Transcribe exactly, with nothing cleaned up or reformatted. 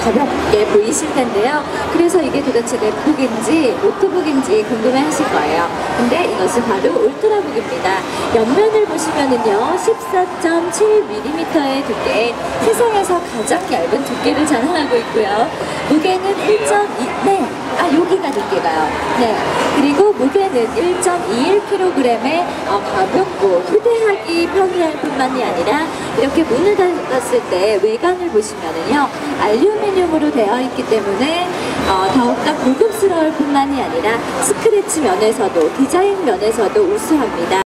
가볍게 보이실 텐데요. 그래서 이게 도대체 넷북인지 노트북인지 궁금해 하실 거예요. 근데 이것은 바로 울트라북입니다. 옆면을 보시면은요, 십사 점 칠 밀리미터의 두께, 세상에서 가장 얇은 두께를 자랑하고 있고요. 무게는 일 점 이, 네, 아, 여기가 두께가요. 네. 그리고 무게는 일 점 이일 킬로그램의 어, 가볍고 휴대하기 편리할 뿐만이 아니라 이렇게 문을 닫았을 때 외관을 보시면은요, 알루미늄으로 되어 있기 때문에 어, 더욱더 고급스러울 뿐만이 아니라 스크래치 면에서도 디자인 면에서도 우수합니다.